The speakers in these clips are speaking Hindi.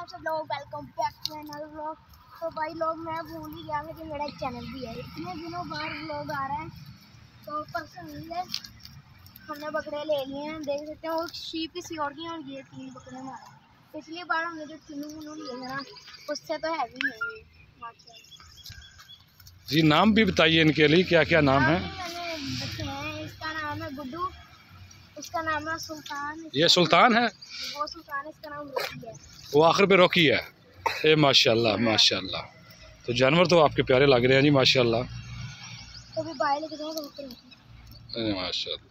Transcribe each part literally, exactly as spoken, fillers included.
आप सब लोग, welcome back to another vlog. तो भाई लोग मैं भूल ही गया कि मेरा एक चैनल भी है। इतने दिनों बाद व्लॉग आ रहा है। तो परसों मिले हमने बकरे ले लिए हैं, देख सकते हैं। और शीप किसी और की और ये तीन बकरे मारे। पिछली बार हमने जो चुनू मुनू लिए थे ना, उससे तो हैवी नहीं है। जी नाम भी बताइए इनके लिए, क्या क्या नाम है? मैंने इसका नाम है गुड्डू, इसका नाम है सुल्तान। ये सुल्तान है, वो सुल्तान, इसका नाम रॉकी है। वो आखिर पे रॉकी है। ए माशाल्लाह माशाल्लाह। तो जानवर तो आपके प्यारे लग रहे हैं जी, माशाल्लाह। तो भी बाहर लेके जाओ माशाल्लाह।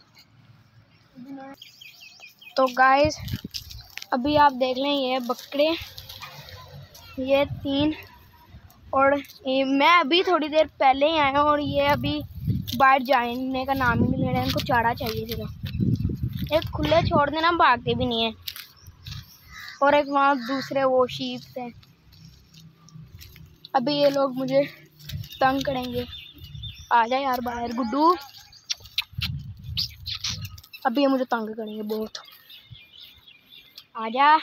तो गाइस अभी आप देख लें, ये बकरे ये तीन, और ये मैं अभी थोड़ी देर पहले ही आया हूँ और ये अभी बाहर जाने का नाम ही नहीं ले रहे हैं। इनको चारा चाहिए सिर्फ। एक खुले छोड़ देना, भागते भी नहीं है। और एक वहाँ दूसरे वो शीप थे। अभी ये लोग मुझे तंग करेंगे। आ जा यार बाहर गुड्डू। अभी ये मुझे तंग करेंगे बहुत। आ जा,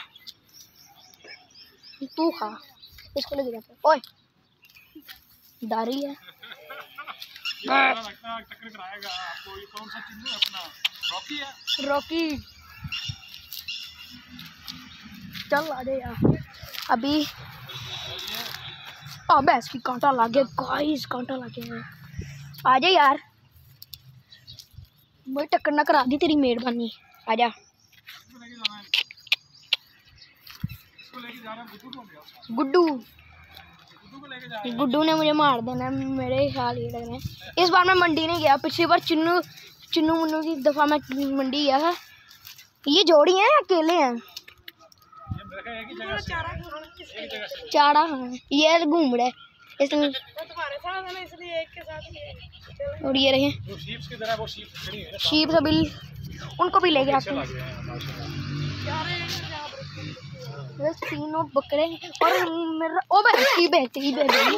तू खा, इसको लेके जाते। ओए दारी है। टक्कर कराएगा आपको। ये कौन सा चिन्ह है अपना? रॉकी है। रॉकी चल आ जा यार। अभी अब इसकी कांटा लग गया गाइस, कांटा लग गया। आ जा यार, मुझे टक्कर ना करा दी, तेरी मेहरबानी। आ जा गुड्डू। गुड्डू ने मुझे मार देना, मेरे ख्याल ये लग रहे हैं। इस बार मैं मंडी नहीं गया। पिछली बार चिन्नू चिन्नू मुन्नू की दफ़ा मैं मंडी गया था। ये जोड़ी हैं अकेले हैं? चारा हाँ, ये घूम रहे इसलिए तुम्हारे साथ है ना, इसलिए एक के साथ। और ये रहे शीप सभी, उनको भी ले गया। तीनों बकरे और मेरा ओ भाई शीप बेचती बेचती।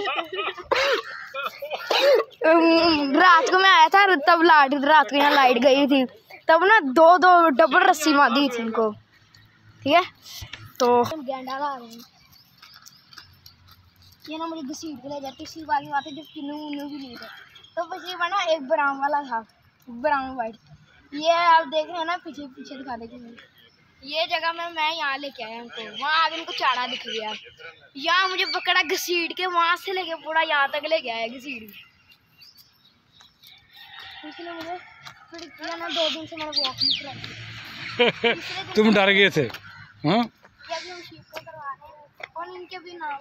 रात को मैं आया था तब लाइट रात को यहाँ लाइट गई थी, तब ना दो दो डबल रस्सी बांधी थी इनको। ठीक है, तो गेंडा ला रहे हैं। ये ना मुझे घसीट के ले जाती। पिछली बार की बात है जब किन्नू मुन्नू भी नहीं थे। तो पिछली बार ना एक ब्राउन वाला था, ब्राउन वाइट। ये आप देख रहे हैं ना, पीछे पीछे दिखा देंगे। ये जगह में मैं यहाँ लेके आया उनको। वहाँ आगे उनको चारा दिख गया। यहाँ मुझे बकरा घसीट के वहाँ से लेके पूरा यहाँ तक लेके आया घसीट के। इसलिए मुझे फिर किया ना, दो दिन से मैंने वॉक नहीं कराई। तुम डर गए थे? हाँ, और इनके भी नाम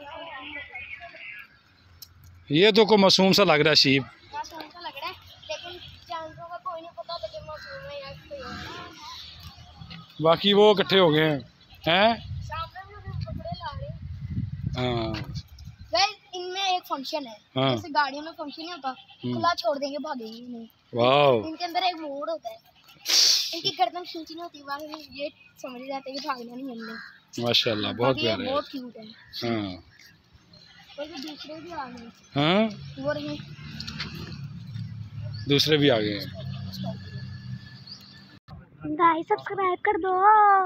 ये तो को मासूम सा लग रहा है शीप। मासूम सा लग रहा है, लेकिन जानवरों का कोई नहीं पता था कि मासूम है या कोई और है। बाकी वो इकट्ठे हो गए हैं हैं सामने भी बकरे ला रहे हैं। हाँ गाइस इनमें एक फंक्शन है। हाँ। जैसे गाड़ियों में फंक्शन नहीं होता, खुला छोड़ देंगे, भागेंगे नहीं। वाह, इनके अंदर एक मोड़ होता है। इनकी गर्दन खींची नहीं होती, बाकी ये समझ जाते हैं कि भागना नहीं हमने। माशाल्लाह बहुत प्यारे, बहुत क्यूट है। हाँ और दूसरे भी आ गए। हाँ, वो रहे दूसरे भी आ गए हैं। गाइस सब्सक्राइब कर दो।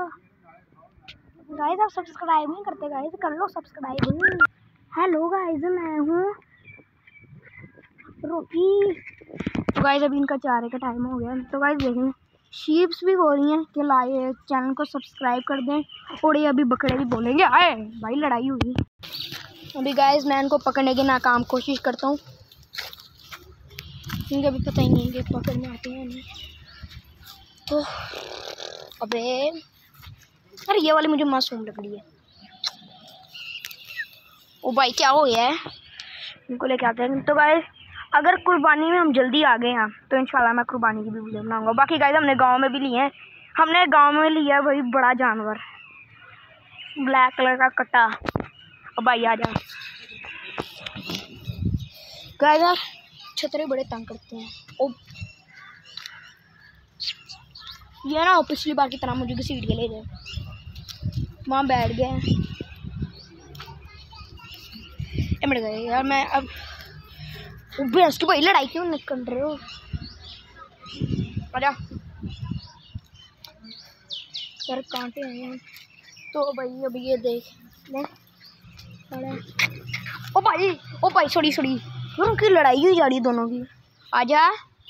गाइस आप सब्सक्राइब नहीं करते, गाइस कर लो सब्सक्राइब। हेलो गाइस, मैं हूँ रॉकी। तो गाइस अभी इनका चारे का टाइम हो गया। तो गाइस देखें, शीप्स भी बोल रही हैं कि लाए चैनल को सब्सक्राइब कर दें। और ये अभी बकरे भी बोलेंगे आए भाई, लड़ाई हुई। अभी गाइस मैं इनको पकड़ने की नाकाम कोशिश करता हूँ, क्योंकि अभी पता ही नहीं कि पकड़ने आते हैं नहीं। तो अबे अरे ये वाली मुझे मासूम लग रही है। ओ भाई क्या हो गया है? इनको लेके आते हैं। तो गाइस अगर कुर्बानी में हम जल्दी आ गए हैं तो इंशाल्लाह मैं कुर्बानी की भी वीडियो बनाऊंगा। बाकी गाइस हमने गांव में भी लिए हैं। हमने गांव में लिया है भाई बड़ा जानवर, ब्लैक कलर का कट्टा। अब भाई आ जा गाइस, यार छतरे बड़े तंग करते हैं। ओ ये ना पिछली बार की तरह मुझे घसीट के ले जाए, वहाँ बैठ गए। मिट गए यार। मैं अब भैंस की भाई लड़ाई क्यों निकल रहे हो? आजा यार, कांटे हैं। तो भाई अभी ये देख ओ भाई ओ भाई सॉरी सॉरी यार उनकी लड़ाई हुई जा रही है दोनों की। आजा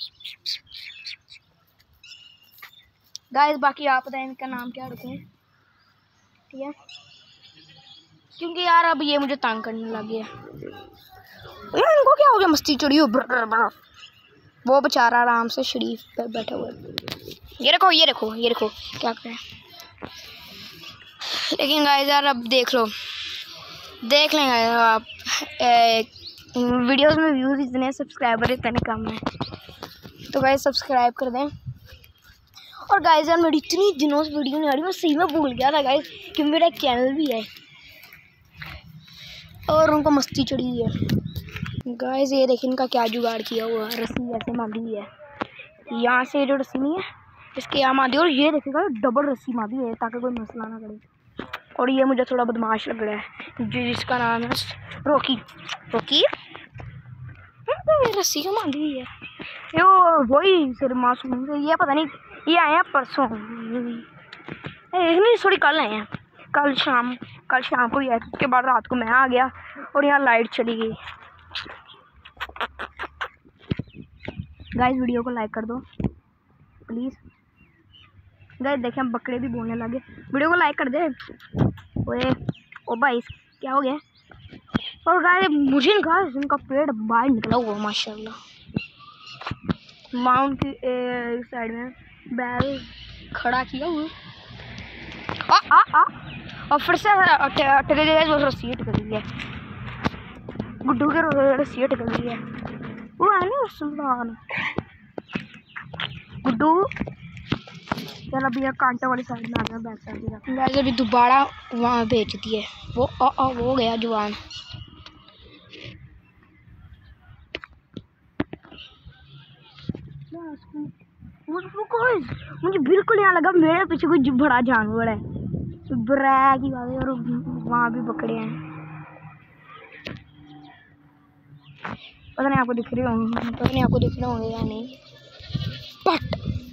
गाइस, बाकी आप बताएं इनका नाम क्या रखें, ठीक है, क्योंकि यार अब ये मुझे तंग करने लग गया यार। इनको क्या हो गया, मस्ती चढ़ी हो। वो बेचारा आराम से शरीफ पर बैठा हुआ है। ये रखो ये रखो ये रखो क्या करें। लेकिन गाइस यार अब देख लो, देख लेंगे आप ए, वीडियोस में व्यूज़ इतने, सब्सक्राइबर इतने कम हैं, तो गाइस सब्सक्राइब कर दें। और गाइस यार मेरी इतनी दिनों से वीडियो नहीं आ रही, मैं सही में भूल गया था गाइस कि मेरा एक चैनल भी है और उनको मस्ती चढ़ी हुई है। गाइस ये देखिए इनका क्या जुगाड़ किया हुआ है, रस्सी ऐसे बांधी हुई है, यहाँ से जो रस्सी नहीं है इसके यहाँ बांधी, और ये देखिएगा डबल रस्सी बांधी है ताकि कोई मसला ना करे। और ये मुझे थोड़ा बदमाश लग रहा है जिसका नाम है रॉकी। रॉकी तो रस्सी क्यों बांधी हुई है, ये वही सिर मासूम से, ये पता नहीं ये आए हैं परसों नहीं थोड़ी कल आए हैं, कल शाम कल शाम को ही आए, उसके बाद रात को मैं आ गया और यहाँ लाइट चली गई। गाइस वीडियो को लाइक कर दो प्लीज़। गाइस देखें हम बकरे भी बोलने लगे, वीडियो को लाइक कर दे। ओए ओ भाई क्या हो गया। और गाइस मुझे इनका इनका पेड़ बाहर निकला हुआ माशाल्लाह। माउंट की साइड में बैल खड़ा किया हुआ आ आ आ और फिर से अटक गई वो रस्सी अटक गई है, गुड्डू के रस्सी अटक गई है। वो है ना सुल्तान गुड्डू। चल अभी यार कांटे वाली साइड में आ गया, बैक साइड में गाइस अभी दोबारा वहाँ भेज दिए वो आ, आ, वो गया जवान। मुझे बिल्कुल यहाँ लगा मेरे पीछे कोई बड़ा जानवर है, ब्रैक की बात है। और वहाँ भी बकरे हैं, पता नहीं आपको दिख रहे होंगे, पता नहीं आपको दिख रहे होंगे या नहीं। बट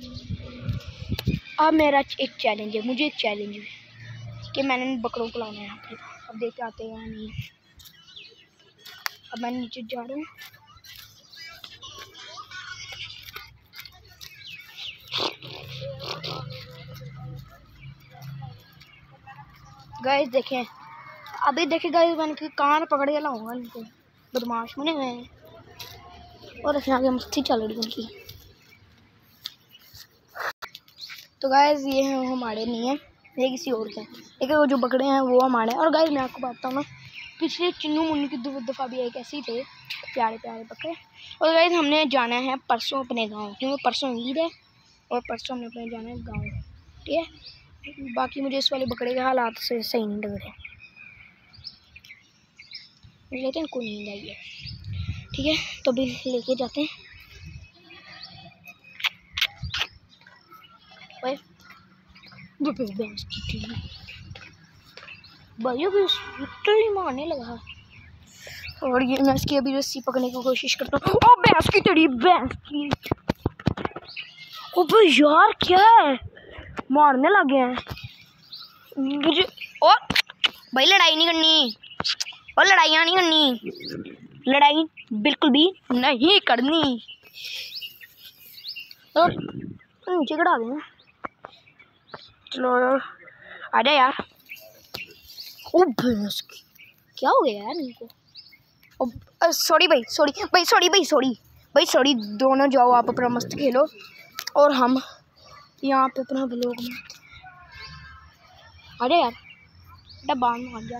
अब मेरा एक चैलेंज है, मुझे एक चैलेंज है कि मैंने इन बकरों को लाना है यहाँ पे। अब देख के आते हैं या नहीं। अब मैं नीचे जा रहा हूँ। गाइस देखें अभी देखें गाइस मैंने कान पकड़ के लाऊंगा इनको, बदमाश बने हुए हैं और रखने आगे मस्ती चल रही उनकी। तो गाइस ये हैं हमारे नहीं है, ये किसी और के हैं, लेकिन वो जो बकरे हैं वो हमारे हैं। और गाइस मैं आपको बताता हूँ ना, पिछले चिन्नू मुन्नी की दो दफ़ा भी एक ऐसे ही थे प्यारे प्यारे बकरे। और गाइस हमने जाना है परसों अपने गाँव, क्योंकि परसों ईद है और परसों हमने अपने जाना है गाँव, ठीक है। बाकी मुझे इस वाले बकरे के हालात से सही नहीं लग रहे, लेकिन इनको नींद आई है, ठीक है। तो अभी लेके जाते हैं। भैंस की भाइयों भी लिटरली मारने लगा। और ये मैं इसकी अभी रस्सी पकड़ने की कोशिश करता हूँ। ओ भैंस की तड़ी भैंस की, ओ भाई यार क्या है, मारने लगे हैं मुझे। और भाई लड़ाई नहीं करनी, और लड़ाइयाँ नहीं करनी, लड़ाई बिल्कुल भी नहीं करनी। और नीचे चढ़ा दें, चलो आ जा यार। ओ भैंस की क्या हो गया यार इनको। सॉरी भाई सॉरी भाई सॉरी भाई सॉरी भाई सॉरी दोनों जाओ आप अपना मस्त खेलो और हम यहाँ पे अपना ब्लॉग में अरे यार डब्बा मार गया।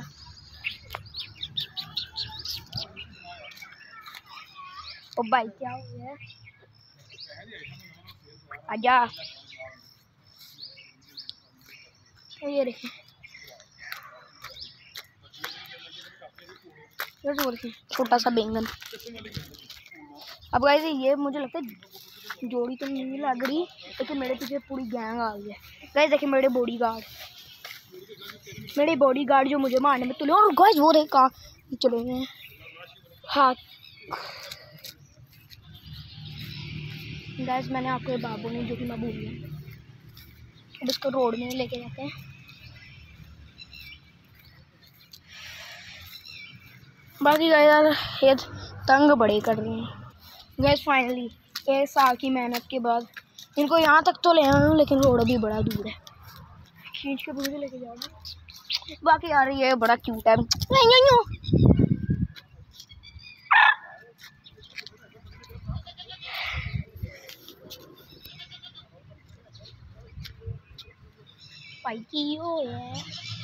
ओ भाई क्या हो गया, आजा। ये देखिए छोटा सा बैंगन। अब गाइस ये मुझे लगता है जोड़ी तो नहीं लग रही, लेकिन मेरे पीछे पूरी गैंग आ गई है। गाइस देखिए मेरे बॉडी गार्ड मेरे बॉडी गार्ड जो मुझे मारने में तुले। और गाइस वो देख कहाँ चले गए हैं हाथ। गाइस मैंने आपको ये बाबू ने जो कि मैं भूल गया, अब इसको रोड में लेके जाते हैं। बाकी गाइस यार ये तंग बड़े कर रहे हैं गाइस। फाइनली एक साल की मेहनत के बाद इनको यहाँ तक तो ले आया हूँ, लेकिन रोड भी बड़ा दूर है, खींच के पूरे लेके जाऊँगा। बाकी यार ये बड़ा क्यूट है। भाई की हो है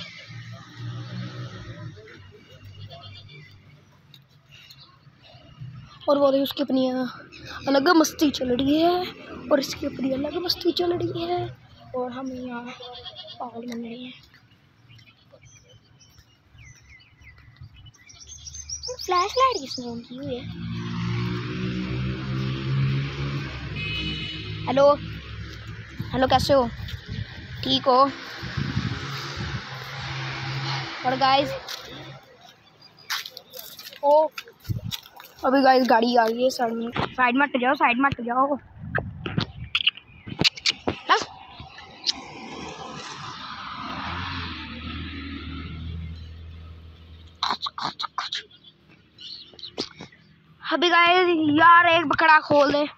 और वो उसकी अपनी अलग मस्ती चल रही है और इसकी अपनी अलग मस्ती चल रही है और हम यहाँ पागल बन रहे हैं। फ्लैश लाइट किसने ऑन की हुई है? हेलो हेलो, कैसे हो? ठीक हो? और गाइस ओ अभी गाइस गाड़ी आ गई है, साइड में साइड में हट जाओ, साइड में हट जाओ। अभी गाइस यार एक बकरा खोल दे।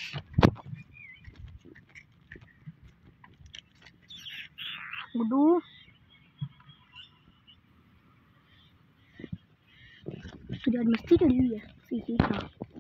गुड्डू तुझे आज मस्ती चढ़ी हुई है, सीखी था।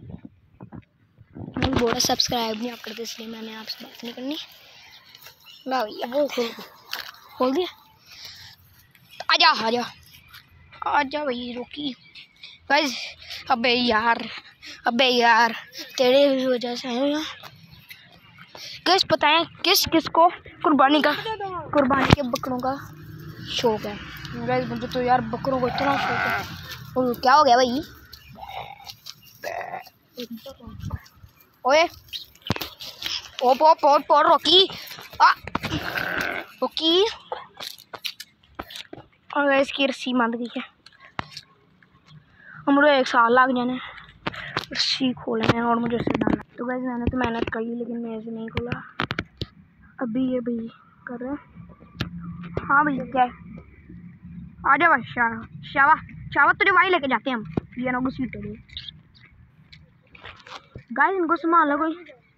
मैं बोला सब्सक्राइब नहीं आप करते, इसलिए मैंने आपसे बात नहीं करनी। ला भैया वो खोल खोल दिया। आजा आजा आजा भाई, रोकी गाइस। अबे यार अबे यार तेरे वजह से आए यहाँ। गाइस पता है किस किस को कुर्बानी का कुर्बानी के बकरों का शौक है? गाइस मुझे तो यार बकरों को इतना शौक है। और क्या हो गया भाई? ओए ओप ओप ओप और रोकी आ रोकी। और इसकी रस्सी बंद गई है, मुझे एक साल लग जाने रस्सी खोलने और मुझे इसे डालना। तो वैसे मैंने तो मेहनत करी, लेकिन मैं इसे नहीं खोला। अभी ये भाई कर रहे हैं। हाँ भैया क्या है? आ जाओ भाई। शावा शावा शावा तुझे वहीं लेके जाते हैं हम। ये ना घुसी तो गाइस इनको संभालो कोई।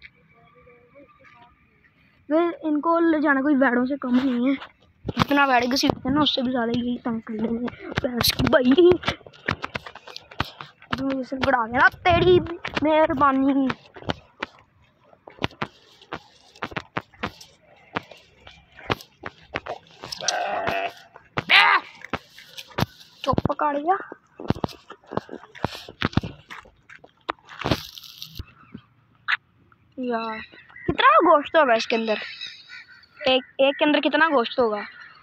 गाइस इनको ले जाना कोई वैड़ों से कम नहीं है। जितना वैड़ घसीटते हैं ना उससे भी ज़्यादा यही तंग कर लेंगे भैंस की भाई। मुझे बढ़ा देना, तेरी मेहरबानी। चुप पकड़ गया यार। कितना गोश्त होगा इसके अंदर? एक एक के अंदर कितना गोश्त होगा?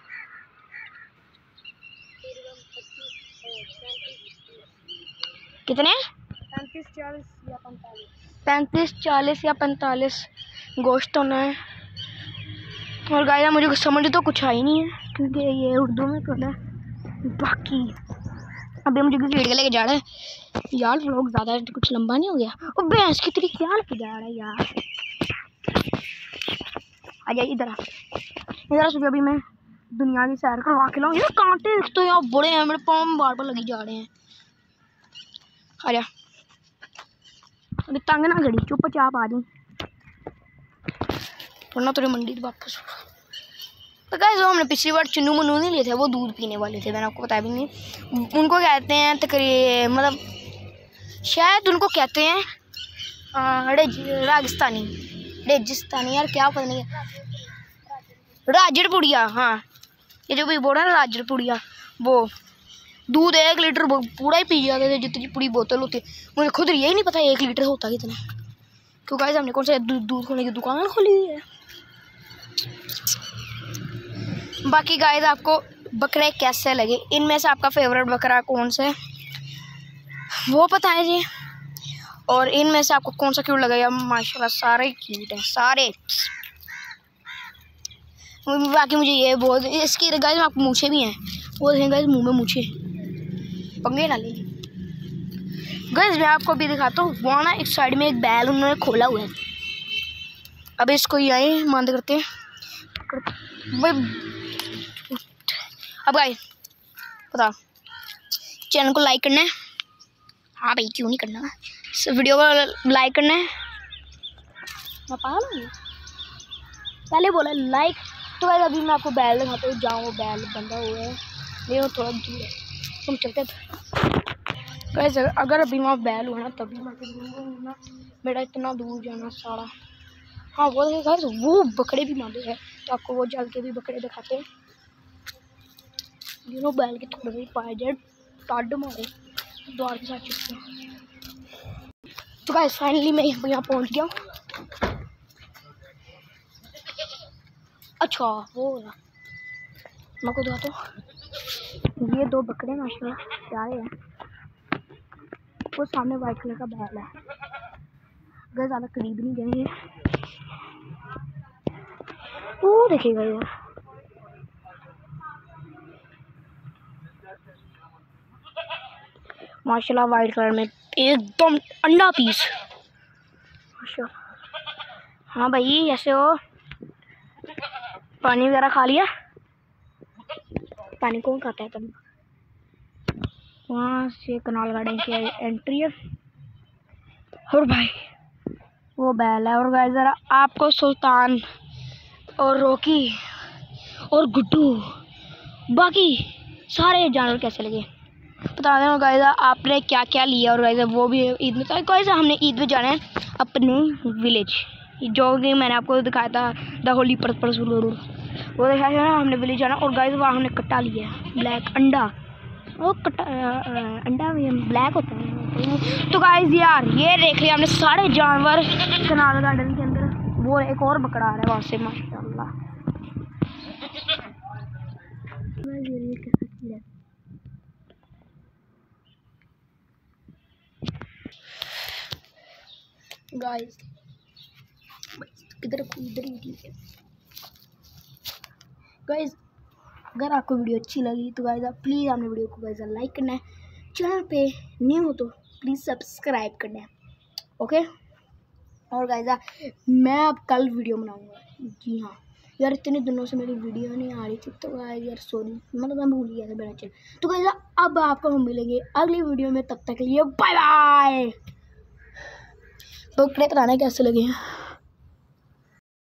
कितने? पैंतीस चालीस या पैंतालीस पैंतीस चालीस या पैंतालीस गोश्त होना है। और गाया मुझे समझ तो कुछ आई नहीं है, क्योंकि ये उर्दू में पढ़ा है। बाकी अभी मुझे किसी लेके लेके जा रहा है यार। व्लॉग ज़्यादा कुछ लंबा नहीं हो गया? और भैंस की तेरी क्या लेके जा रहा है यार? आ जाइए इधर आ इधर सुबह। अभी मैं दुनिया की सैर करवा के लाऊँ। यार कांटे तो यार बड़े हैं, मेरे पाँव बार बार लगी जा रहे हैं। आ जा अभी तंग ना करी, चुपचाप आ जाऊँ वरना तेरे मंडी वापस। तो गाइस वो हमने पिछली बार चुन्नू मुन्नू नहीं लिए थे, वो दूध पीने वाले थे, मैंने आपको बताया भी नहीं। उनको कहते हैं तकरीबन, मतलब शायद उनको कहते हैं राजस्थानी रेगिस्तानी यार क्या पता नहीं है। राजड़पुड़िया, हाँ ये जो भी बोल रहा है ना राजड़पुड़िया, वो दूध एक लीटर पूरा ही पी जाते थे, जितनी पूरी बोतल होती है। मुझे खुद यही नहीं पता एक लीटर होता कितना, क्यों गाइस हमने कौन सा दूध खोलने की दुकान खोली हुई है। बाकी गाइस आपको बकरे कैसे लगे, इनमें से आपका फेवरेट बकरा कौन सा है वो बताएं जी। और इनमें से आपको कौन सा क्यूट लगेगा? माशाल्लाह सारे क्यूट हैं सारे। बाकी मुझे ये बहुत इसकी गाइस आपको मूछे भी हैं, वो देखें गाइस मुंह में मूछे, पंगे डाले गाइस। मैं आपको अभी दिखाता हूँ। वो ना एक साइड में एक बैल उन्होंने खोला हुआ है। अब इसको यहीं बंद करते हैं। अब गाइस पता चैनल को लाइक करना है, हाँ भाई क्यों नहीं करना, इस वीडियो को लाइक करना है। मैं पागल हूँ, पहले बोला लाइक। तो वैसे अभी मैं आपको बैल दिखाता हूँ, जहाँ वो बैल बंधा हुआ है, ये वो थोड़ा दूर है, तुम चलते वैसे। अगर अभी वहाँ बैल हुआ ना तभी मैं ना, मेरा इतना दूर जाना सारा। हाँ वो देखो वो बकरे भी मारे हैं, तो आपको वो जल के भी बकरे दिखाते हैं। नो बैल के थोड़े से पाए जाए टाड मारे द्वार के साथ चिपके। तो गाइस फाइनली मैं यहाँ पहुँच गया। अच्छा वो मैं को दिखाता हूँ, ये दो बकरे माशाल्लाह प्यारे हैं। वो सामने वाइट कलर का बैल है, अगर ज़्यादा करीब नहीं जाएंगे। वो देखिएगा यार, माशाल्लाह वाइट कलर में एकदम अंडा पीस। माशाल्लाह। हाँ भाई ऐसे हो, पानी वगैरह खा लिया? पानी कौन खाता है तब? वहाँ से कनाल गार्डन की एंट्री है। और भाई वो बैल है। और भाई ज़रा आपको सुल्तान और रॉकी और गुड्डू बाकी सारे जानवर कैसे लगे बता देना गाइस, आपने क्या क्या लिया। और गाइस वो भी ईद में, तो गाइस हमने ईद में जाना है अपने विलेज, जो कि मैंने आपको दिखाया था द होली पर्पस, वो दिखाया था ना हमने विलेज जाना। और गाइस वहाँ हमने कट्टा लिया है ब्लैक अंडा, वो कट्टा अंडा भी ब्लैक होता है। तो गाइस यार ये देख लिया हमने सारे जानवर कनाल गार्डन के अंदर। वो एक और बकरा आ रहा है वहाँ से माशाल्लाह। गाइस किधर इधर ही ठीक है। गाइस अगर आपको वीडियो अच्छी लगी तो गाइस आप प्लीज़ आपने वीडियो को गाइस लाइक करना है, चैनल पे न्यू हो तो प्लीज़ सब्सक्राइब करना है, ओके। और गाइस मैं अब कल वीडियो बनाऊंगा, जी हाँ यार इतने दिनों से मेरी वीडियो नहीं आ रही थी, तो गाइस यार सॉरी, मतलब मैं भूल गया था मेरा चैनल। तो गाइस अब आपको हम मिलेंगे अगली वीडियो में, तब तक के लिए बाय बाय। बकरे बनाने कैसे लगे हैं?